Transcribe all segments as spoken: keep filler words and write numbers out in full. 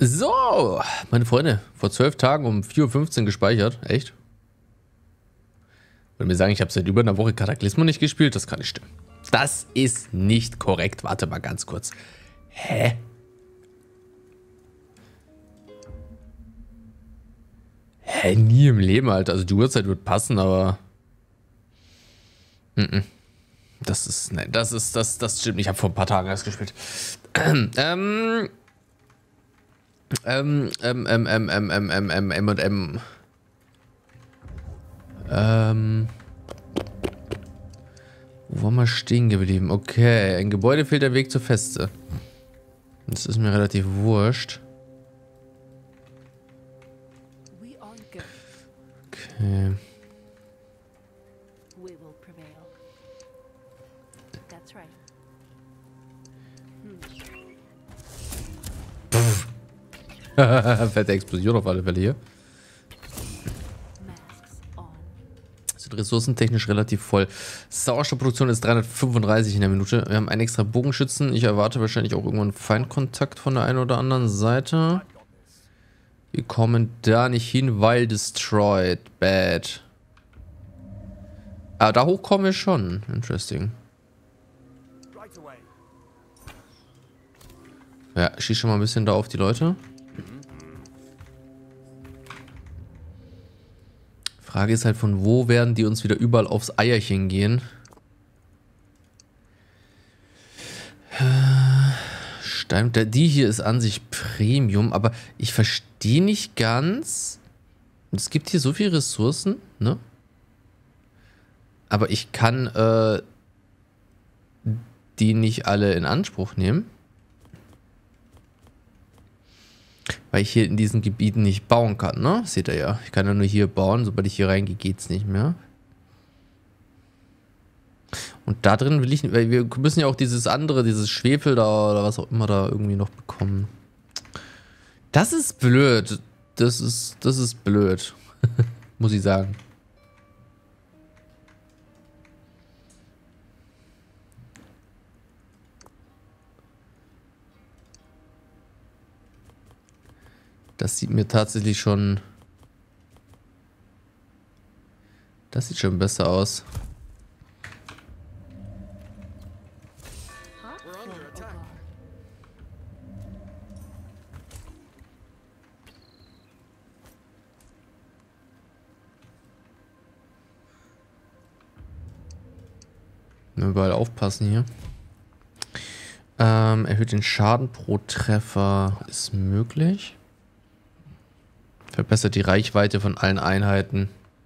So, meine Freunde, vor zwölf Tagen um vier Uhr fünfzehn gespeichert. Echt? Wollen mir sagen, ich habe seit über einer Woche Cataclysmo nicht gespielt? Das kann nicht stimmen. Das ist nicht korrekt. Warte mal ganz kurz. Hä? Hä? Nie im Leben, Alter. Also die Uhrzeit wird passen, aber... Mm-mm. Das ist... Nein, das ist... Das, das stimmt. Ich habe vor ein paar Tagen erst gespielt. Ähm... Ähm... Ähm, ähm, ähm, ähm, ähm, ähm, ähm, ähm, M und M. Ähm. Wo waren wir stehen geblieben? Okay, ein Gebäude fehlt der Weg zur Feste. Das ist mir relativ wurscht. Okay. Fette Explosion auf alle Fälle hier. Sind ressourcentechnisch relativ voll. Sauerstoffproduktion ist dreihundertfünfunddreißig in der Minute. Wir haben einen extra Bogenschützen. Ich erwarte wahrscheinlich auch irgendwann Feindkontakt von der einen oder anderen Seite. Wir kommen da nicht hin, weil destroyed. Bad. Aber da hoch kommen wir schon. Interesting. Ja, schieß schon mal ein bisschen da auf die Leute. Frage ist halt, von wo werden die uns wieder überall aufs Eierchen gehen? Stein, die hier ist an sich Premium, aber ich verstehe nicht ganz. Es gibt hier so viele Ressourcen, ne? Aber ich kann äh, die nicht alle in Anspruch nehmen. Weil ich hier in diesen Gebieten nicht bauen kann, ne? Seht ihr ja. Ich kann ja nur hier bauen. Sobald ich hier reingehe, geht's nicht mehr. Und da drin will ich nicht, weil wir müssen ja auch dieses andere, dieses Schwefel da oder was auch immer da irgendwie noch bekommen. Das ist blöd. Das ist, das ist blöd. Muss ich sagen. Das sieht mir tatsächlich schon... Das sieht schon besser aus. Nur überall aufpassen hier. Ähm, erhöht den Schaden pro Treffer. Ist möglich. Verbessert die Reichweite von allen Einheiten.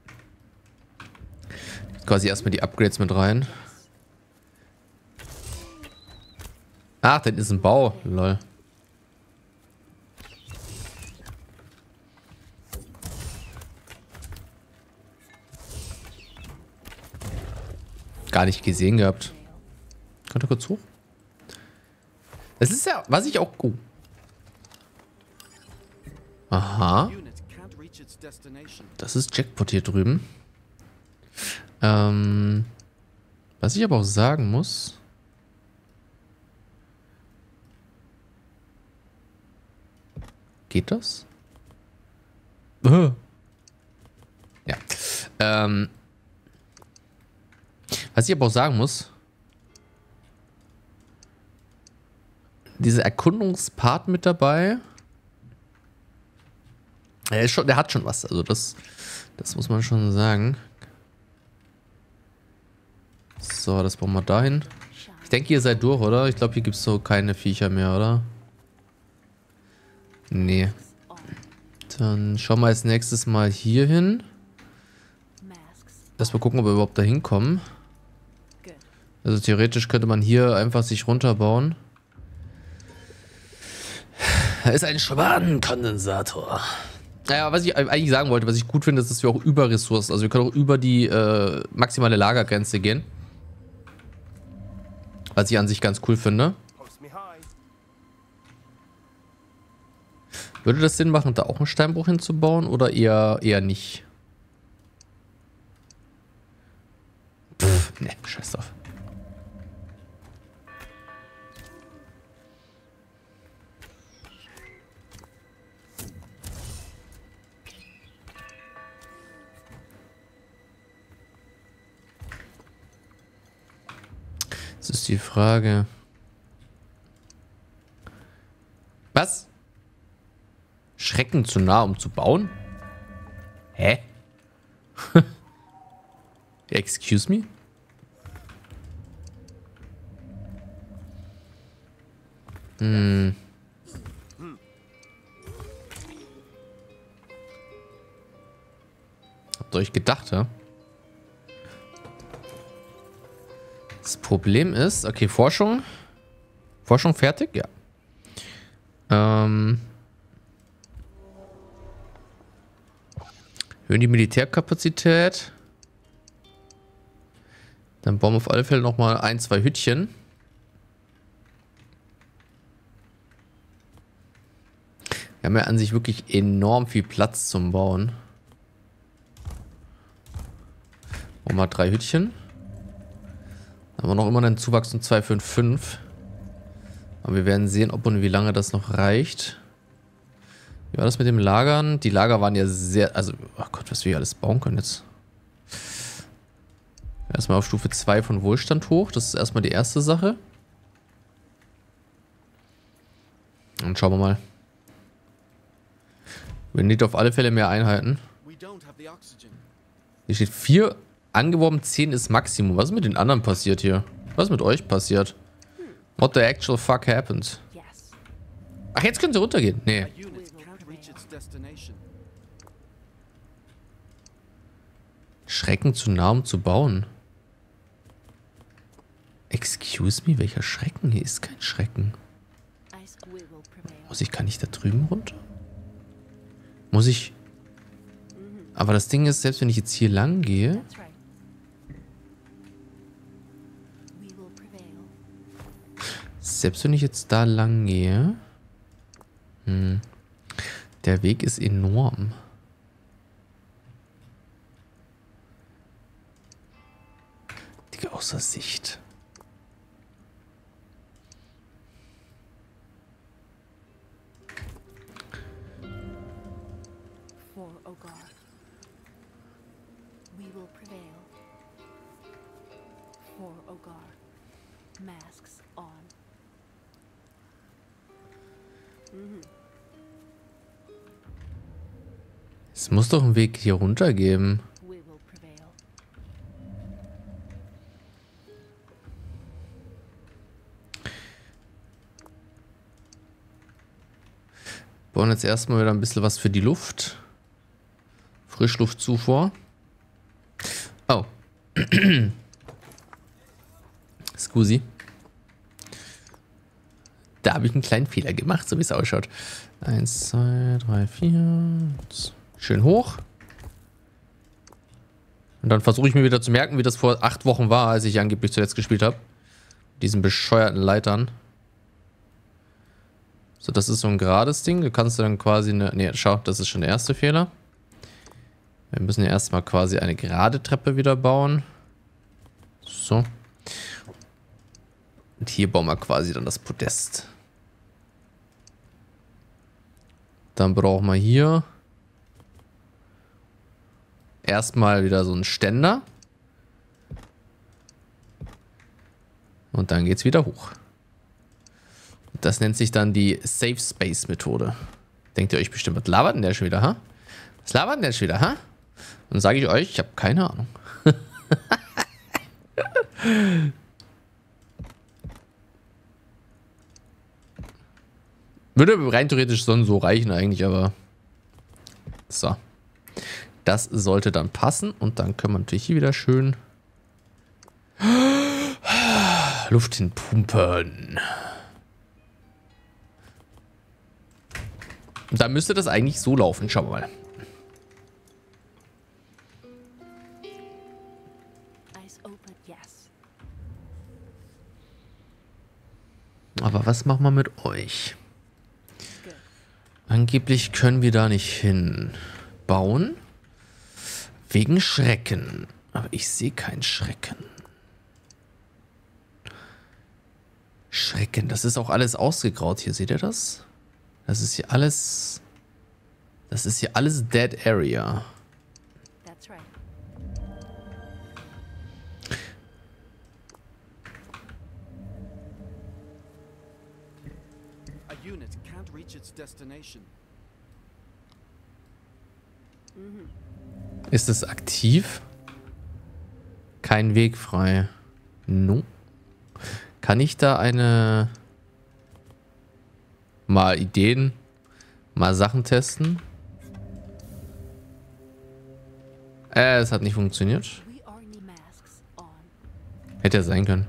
Quasi erstmal die Upgrades mit rein. Ach, das ist ein Bau. Lol. Gar nicht gesehen gehabt. Könnt ihr kurz hoch? Das ist ja, was ich auch... Oh. Aha. Das ist Jackpot hier drüben. Ähm, was ich aber auch sagen muss... Geht das? Uh. Ja. Ähm, was ich aber auch sagen muss... Dieser Erkundungspart mit dabei... Er ist schon, der hat schon was, also das, das muss man schon sagen. So, das bauen wir dahin. Ich denke, ihr seid durch, oder? Ich glaube, hier gibt es so keine Viecher mehr, oder? Nee. Dann schauen wir als nächstes mal hier hin. Erstmal gucken, ob wir überhaupt da hinkommen. Also theoretisch könnte man hier einfach sich runterbauen. Da ist ein Schwadenkondensator. Naja, was ich eigentlich sagen wollte, was ich gut finde, ist, dass wir auch über Ressourcen, also wir können auch über die äh, maximale Lagergrenze gehen. Was ich an sich ganz cool finde. Würde das Sinn machen, da auch einen Steinbruch hinzubauen oder eher, eher nicht? Pff, ne, scheiß drauf. Das ist die Frage. Was? Schrecken zu nah, um zu bauen? Hä? Excuse me? Hm. Habt ihr euch gedacht, ja? Das Problem ist, okay, Forschung. Forschung fertig? Ja. Ähm. Erhöhen die Militärkapazität. Dann bauen wir auf alle Fälle nochmal ein, zwei Hütchen. Wir haben ja an sich wirklich enorm viel Platz zum Bauen. Machen wir drei Hütchen. Dann haben wir noch immer einen Zuwachs von zwei Komma fünfundfünfzig. Aber wir werden sehen, ob und wie lange das noch reicht. Wie war das mit dem Lagern? Die Lager waren ja sehr... Also, oh Gott, was wir hier alles bauen können jetzt. Erstmal auf Stufe zwei von Wohlstand hoch. Das ist erstmal die erste Sache. Und schauen wir mal. Wir need auf alle Fälle mehr Einheiten. Hier steht vier angeworben, zehn ist Maximum. Was ist mit den anderen passiert hier? Was ist mit euch passiert? What the actual fuck happened? Ach, jetzt können sie runtergehen. Nee. Schrecken zu nah, um zu bauen. Excuse me, welcher Schrecken? Hier ist kein Schrecken. Muss ich, kann ich da drüben runter? Muss ich... Aber das Ding ist, selbst wenn ich jetzt hier lang gehe... Selbst wenn ich jetzt da lang gehe... Hm, der Weg ist enorm. Digga, außer Sicht. Es muss doch einen Weg hier runter geben. Bauen jetzt erstmal wieder ein bisschen was für die Luft. Frischluftzufuhr. Oh. Scusi. Da habe ich einen kleinen Fehler gemacht, so wie es ausschaut. Eins, zwei, drei, vier. Schön hoch. Und dann versuche ich mir wieder zu merken, wie das vor acht Wochen war, als ich angeblich zuletzt gespielt habe. Diesen bescheuerten Leitern. So, das ist so ein gerades Ding. Du kannst dann quasi eine... Ne, schau, das ist schon der erste Fehler. Wir müssen ja erstmal quasi eine gerade Treppe wieder bauen. So. Und hier bauen wir quasi dann das Podest. Dann brauchen wir hier erstmal wieder so einen Ständer. Und dann geht's wieder hoch. Das nennt sich dann die Safe Space Methode. Denkt ihr euch bestimmt, was labert denn der schon wieder, ha? Was labert denn der schon wieder, ha? Dann sage ich euch, ich habe keine Ahnung. Würde rein theoretisch so reichen eigentlich, aber... So. Das sollte dann passen. Und dann können wir natürlich hier wieder schön... Luft hinpumpen. Und dann müsste das eigentlich so laufen. Schauen wir mal. Aber was machen wir mit euch? Angeblich können wir da nicht hin. Bauen? Wegen Schrecken. Aber ich sehe keinen Schrecken. Schrecken, das ist auch alles ausgegraut hier. Seht ihr das? Das ist hier alles... Das ist hier alles Dead Area. That's right. reach its destination. Ist es aktiv? Kein Weg frei. No. Kann ich da eine... Mal Ideen, mal Sachen testen? Äh, es hat nicht funktioniert. We are in the masks on. Hätte ja sein können.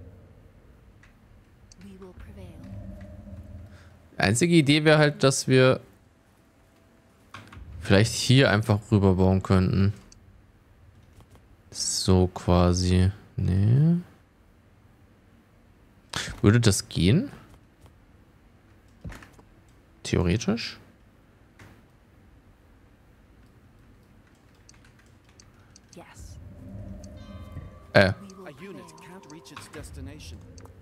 We will prevail. Einzige Idee wäre halt, dass wir vielleicht hier einfach rüberbauen könnten. So quasi. Nee. Würde das gehen? Theoretisch? Yes. Äh. We will A unit prevail. can't reach its destination.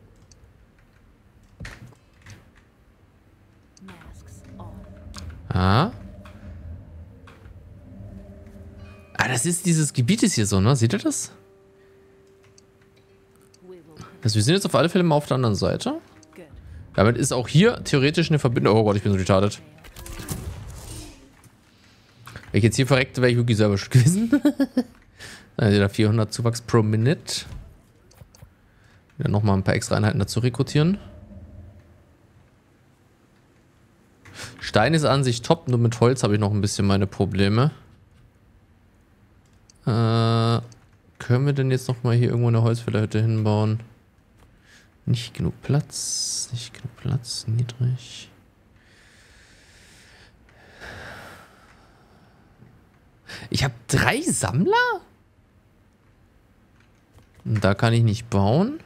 Masks on. Ah. Ah, das ist dieses Gebiet ist hier so, ne? Seht ihr das? We will prevail. Also wir sind jetzt auf alle Fälle mal auf der anderen Seite. Good. Damit ist auch hier theoretisch eine Verbindung. Oh Gott, ich bin so retarded. Wenn ich jetzt hier verreckte, wäre ich wirklich selber schuld gewesen. Dann wieder vierhundert Zuwachs pro Minute. Wieder nochmal ein paar extra Einheiten dazu rekrutieren. Stein ist an sich top, nur mit Holz habe ich noch ein bisschen meine Probleme. Äh, können wir denn jetzt nochmal hier irgendwo eine Holzfällerhütte hinbauen? Nicht genug Platz. Nicht genug Platz. Niedrig. Ich habe drei Sammler? Und da kann ich nicht bauen.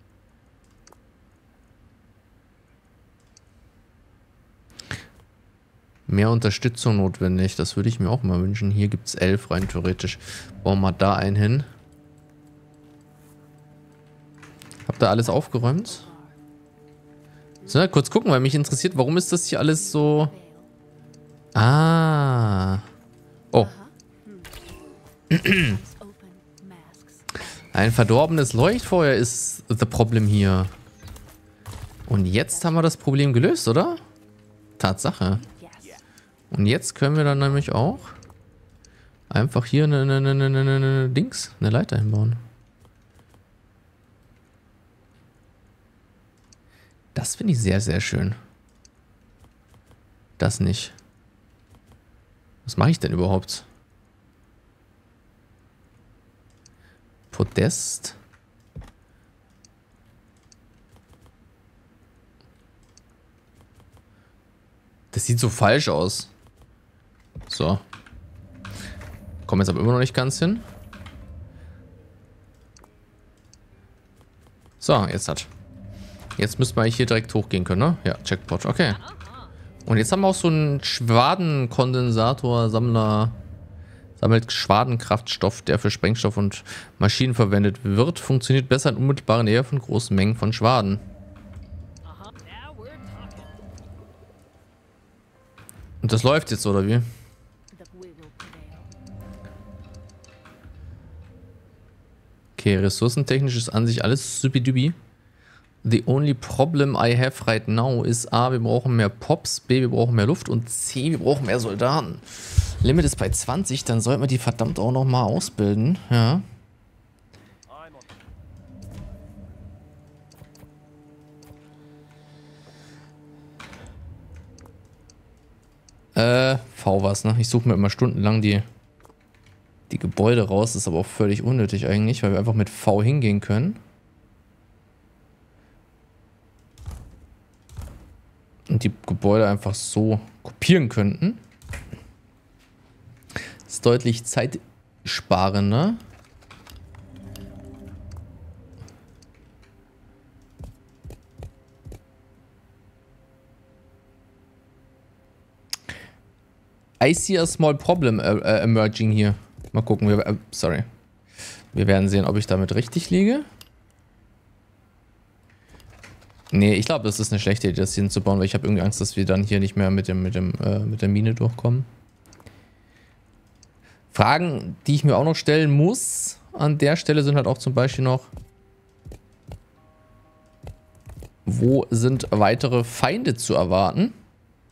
Mehr Unterstützung notwendig. Das würde ich mir auch mal wünschen. Hier gibt es elf rein theoretisch. Bauen wir da einen hin. Habt ihr alles aufgeräumt? So, kurz gucken, weil mich interessiert, warum ist das hier alles so... Ah. Oh. Open. Masks. Ein verdorbenes Leuchtfeuer ist the problem hier. Und jetzt haben wir das Problem gelöst, oder? Tatsache. Yes. Und jetzt können wir dann nämlich auch einfach hier eine, eine, eine, eine, eine Dings, eine Leiter hinbauen. Das finde ich sehr, sehr schön. Das nicht. Was mache ich denn überhaupt? Podest. Das sieht so falsch aus. So. Kommen jetzt aber immer noch nicht ganz hin. So, jetzt hat. Jetzt müsste man hier direkt hochgehen können, ne? Ja, Checkpot. Okay. Und jetzt haben wir auch so einen Schwadenkondensator, Sammler. Sammelt Schwadenkraftstoff, der für Sprengstoff und Maschinen verwendet wird. Funktioniert besser in unmittelbarer Nähe von großen Mengen von Schwaden. Und das läuft jetzt, oder wie? That we will prevail. Okay, ressourcentechnisch ist an sich alles supidubi. The only problem I have right now ist A, wir brauchen mehr Pops, B, wir brauchen mehr Luft und C, wir brauchen mehr Soldaten. Limit ist bei zwanzig, dann sollten wir die verdammt auch noch mal ausbilden, ja. Äh, V was, ne? Ich suche mir immer stundenlang die, die Gebäude raus, das ist aber auch völlig unnötig eigentlich, weil wir einfach mit V hingehen können. Und die Gebäude einfach so kopieren könnten. Das ist deutlich zeitsparender. I see a small problem uh, uh, emerging here. Mal gucken, wir, uh, sorry. Wir werden sehen, ob ich damit richtig liege. Nee, ich glaube, das ist eine schlechte Idee, das hier hinzubauen, weil ich habe irgendwie Angst, dass wir dann hier nicht mehr mit dem, mit dem, äh, mit der Mine durchkommen. Fragen, die ich mir auch noch stellen muss an der Stelle, sind halt auch zum Beispiel noch: Wo sind weitere Feinde zu erwarten?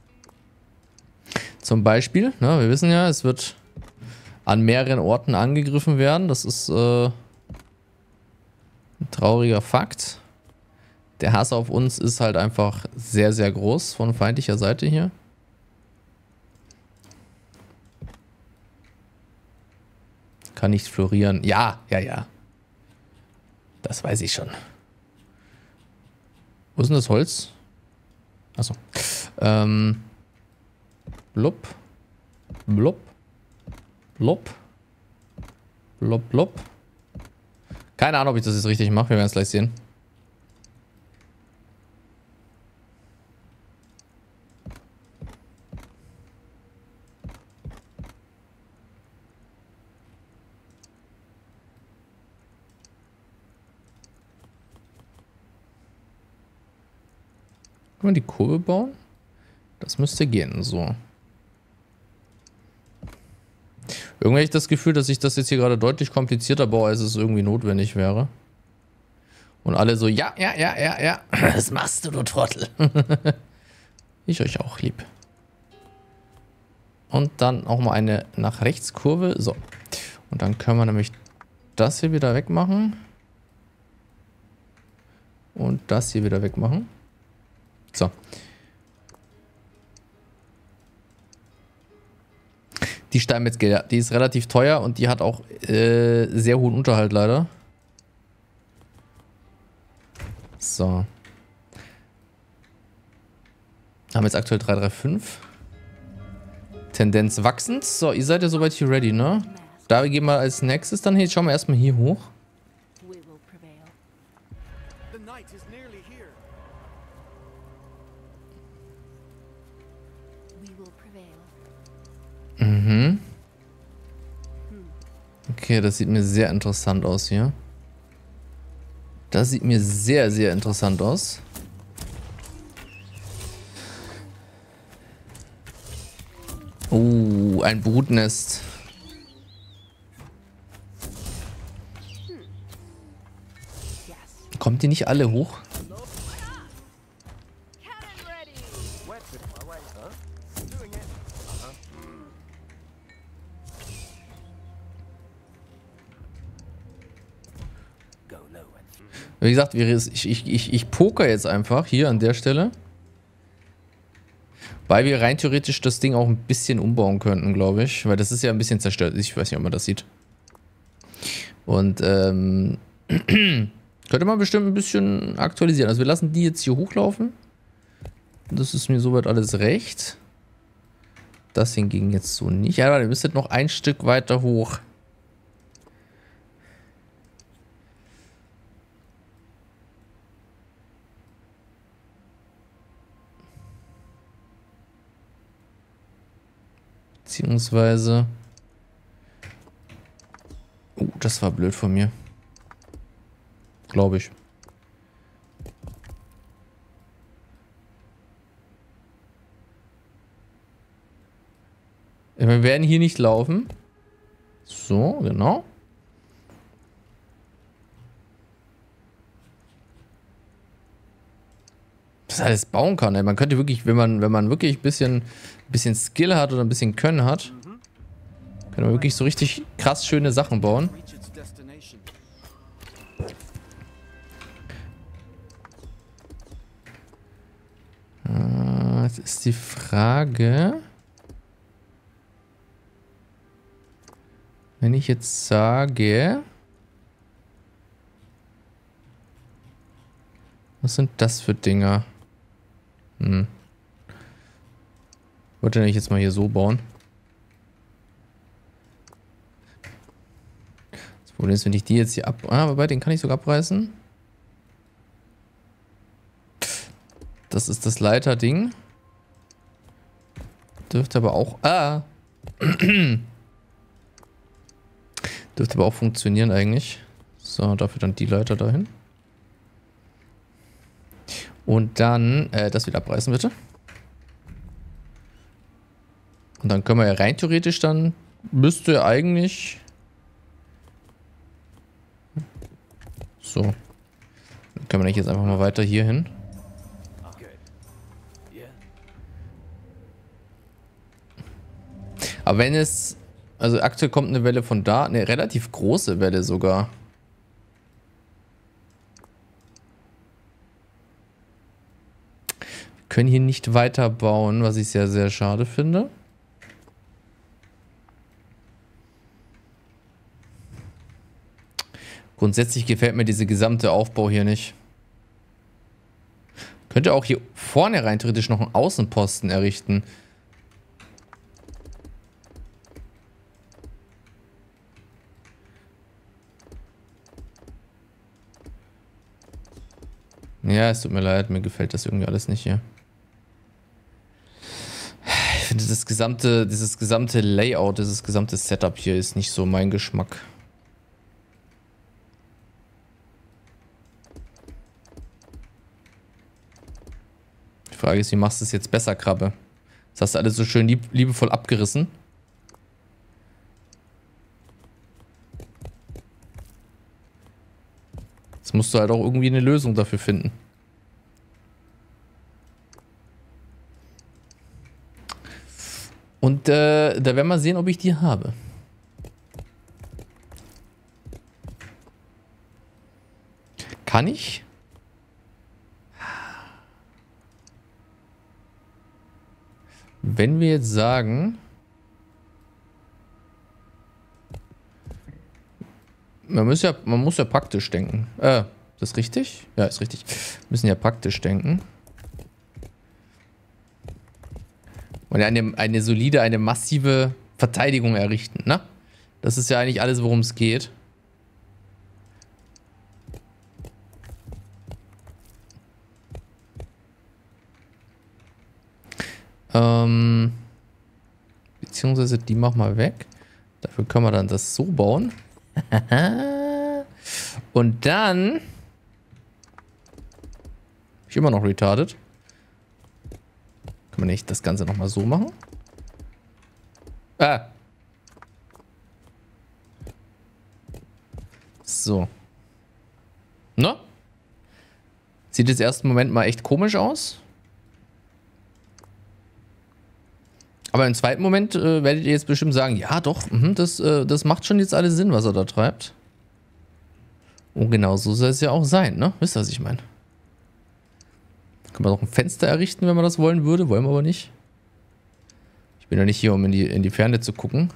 Zum Beispiel, ne, wir wissen ja, es wird an mehreren Orten angegriffen werden. Das ist äh, ein trauriger Fakt. Der Hass auf uns ist halt einfach sehr, sehr groß von feindlicher Seite hier. Kann nicht florieren. Ja, ja, ja. Das weiß ich schon. Wo ist denn das Holz? Achso. Ähm. Blub. Blub. Blub. Blub, blub. Keine Ahnung, ob ich das jetzt richtig mache. Wir werden es gleich sehen. Können wir die Kurve bauen? Das müsste gehen, so. Irgendwie habe ich das Gefühl, dass ich das jetzt hier gerade deutlich komplizierter baue, als es irgendwie notwendig wäre. Und alle so, ja, ja, ja, ja, ja. Was machst du, du Trottel? Ich euch auch lieb. Und dann auch mal eine nach rechts Kurve. So. Und dann können wir nämlich das hier wieder wegmachen. Und das hier wieder wegmachen. So. Die Steinmetzger, die ist relativ teuer und die hat auch äh, sehr hohen Unterhalt leider. So. Haben jetzt aktuell drei drei fünf. Tendenz wachsend. So, ihr seid ja soweit hier ready, ne? Da gehen wir als nächstes dann hin. Jetzt schauen wir erstmal hier hoch. We will prevail. The night is nearly here. We will prevail. Mhm. Okay, das sieht mir sehr interessant aus hier. Das sieht mir sehr, sehr interessant aus. Oh, ein Brutnest. Yes. Kommt die nicht alle hoch? Wie gesagt, ich, ich, ich, ich poker jetzt einfach hier an der Stelle. Weil wir rein theoretisch das Ding auch ein bisschen umbauen könnten, glaube ich. Weil das ist ja ein bisschen zerstört. Ich weiß nicht, ob man das sieht. Und ähm, könnte man bestimmt ein bisschen aktualisieren. Also wir lassen die jetzt hier hochlaufen. Das ist mir soweit alles recht. Das hingegen jetzt so nicht. Ja, aber ihr müsstet noch ein Stück weiter hoch. Beziehungsweise... Oh, das war blöd von mir. Glaube ich. Wir werden hier nicht laufen. So, genau. Was alles bauen kann, ey. Man könnte wirklich, wenn man, wenn man wirklich ein bisschen, bisschen Skill hat oder ein bisschen Können hat, kann man wirklich so richtig krass schöne Sachen bauen. Reach its destination. Äh, jetzt ist die Frage, wenn ich jetzt sage, was sind das für Dinger? Hm. Wollte ich jetzt mal hier so bauen. Das Problem ist, wenn ich die jetzt hier ab... Ah, wobei, den kann ich sogar abreißen. Das ist das Leiterding. Dürfte aber auch... Ah! Dürfte aber auch funktionieren eigentlich. So, dafür dann die Leiter dahin. Und dann äh, das wieder abreißen, bitte. Und dann können wir ja rein theoretisch dann, müsste eigentlich... So. Dann können wir jetzt einfach mal weiter hier hin. Aber wenn es... Also aktuell kommt eine Welle von da. Eine relativ große Welle sogar. Wir können hier nicht weiter bauen, was ich sehr, sehr schade finde. Grundsätzlich gefällt mir dieser gesamte Aufbau hier nicht. Könnte auch hier vorne rein theoretisch noch einen Außenposten errichten. Ja, es tut mir leid, mir gefällt das irgendwie alles nicht hier. Ich finde das gesamte, dieses gesamte Layout, dieses gesamte Setup hier ist nicht so mein Geschmack. Die Frage ist, wie machst du es jetzt besser, Krabbe? Das hast du alles so schön lieb, liebevoll abgerissen. Jetzt musst du halt auch irgendwie eine Lösung dafür finden. Und äh, da werden wir sehen, ob ich die habe. Kann ich? Wenn wir jetzt sagen... Man muss ja, man muss ja praktisch denken. Äh, ist das richtig? Ja, ist richtig. Wir müssen ja praktisch denken. Und eine, eine solide, eine massive Verteidigung errichten, ne? Das ist ja eigentlich alles, worum es geht. Ähm, beziehungsweise die machen wir weg. Dafür können wir dann das so bauen. Und dann... Bin ich immer noch retarded. Kann man nicht das Ganze nochmal so machen? Ah. So. Ne? Sieht jetzt ersten Moment mal echt komisch aus. Aber im zweiten Moment äh, werdet ihr jetzt bestimmt sagen, ja doch, mh, das, äh, das macht schon jetzt alles Sinn, was er da treibt. Und genau so soll es ja auch sein, ne? Wisst ihr, was ich meine? Kann man auch ein Fenster errichten, wenn man das wollen würde, wollen wir aber nicht. Ich bin ja nicht hier, um in die, in die Ferne zu gucken.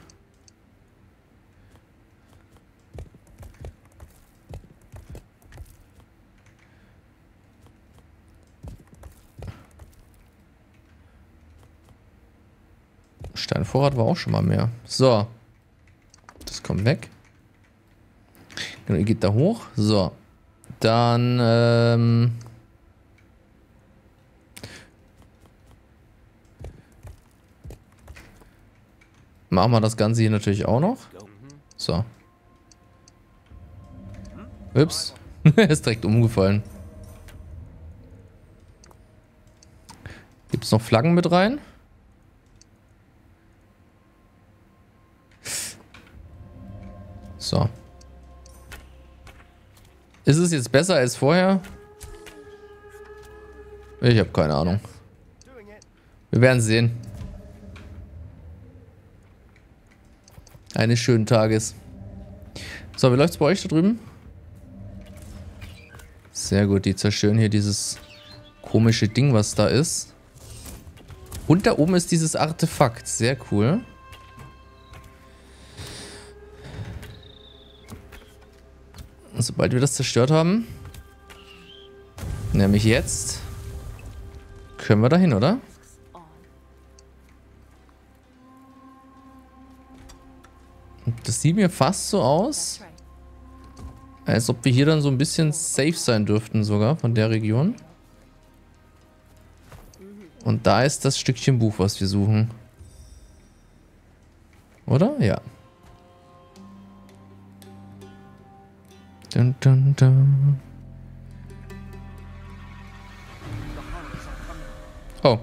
Steinvorrat war auch schon mal mehr. So. Das kommt weg. Genau, ihr geht da hoch. So. Dann, ähm... machen wir das Ganze hier natürlich auch noch. So. Ups. Ist direkt umgefallen. Gibt es noch Flaggen mit rein? So. Ist es jetzt besser als vorher? Ich habe keine Ahnung. Wir werden sehen. Eines schönen Tages. So, wie läuft's bei euch da drüben? Sehr gut, die zerstören hier dieses komische Ding, was da ist. Und da oben ist dieses Artefakt. Sehr cool. Und sobald wir das zerstört haben, nämlich jetzt, können wir da hin, oder? Das sieht mir fast so aus, als ob wir hier dann so ein bisschen safe sein dürften sogar von der Region. Und da ist das Stückchen Buch, was wir suchen. Oder? Ja. Dun, dun, dun. Oh.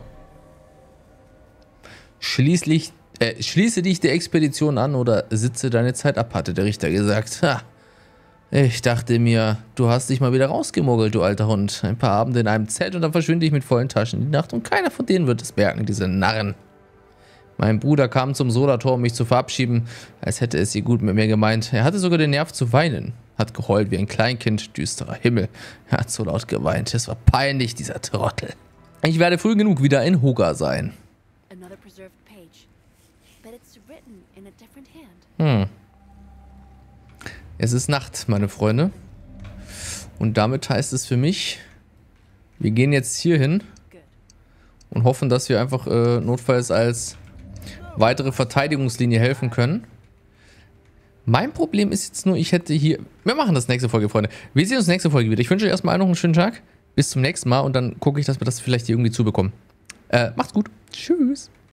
Schließlich, äh, schließe dich der Expedition an oder sitze deine Zeit ab, hatte der Richter gesagt. Ha. Ich dachte mir, du hast dich mal wieder rausgemogelt, du alter Hund. Ein paar Abende in einem Zelt und dann verschwinde ich mit vollen Taschen die Nacht und keiner von denen wird es merken, diese Narren. Mein Bruder kam zum Solartor, um mich zu verabschieden, als hätte es sie gut mit mir gemeint. Er hatte sogar den Nerv zu weinen. Hat geheult wie ein Kleinkind, düsterer Himmel. Er hat so laut geweint. Es war peinlich, dieser Trottel. Ich werde früh genug wieder in Hoga sein. Another preserved page. But it's written in a different hand. Hm. Es ist Nacht, meine Freunde. Und damit heißt es für mich, wir gehen jetzt hier hin Good. und hoffen, dass wir einfach äh, notfalls als weitere Verteidigungslinie helfen können. Mein Problem ist jetzt nur, ich hätte hier... Wir machen das nächste Folge, Freunde. Wir sehen uns nächste Folge wieder. Ich wünsche euch erstmal noch einen schönen Tag. Bis zum nächsten Mal und dann gucke ich, dass wir das vielleicht hier irgendwie zubekommen. Äh, macht's gut. Tschüss.